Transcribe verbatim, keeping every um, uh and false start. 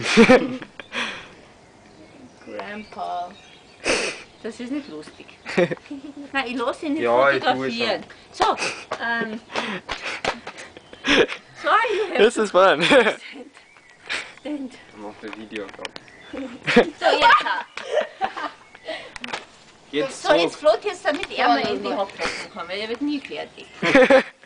Grandpa. Das ist nicht lustig. Nein, ich lasse ihn nicht Ja, fotografieren. So, ähm... Sorry, you have This is fun. stand. Ich mach ein Video. So, jetzt. Jetzt So, so. jetzt float jetzt damit er mal in die Hauptwochen kommen, weil er wird nie fertig.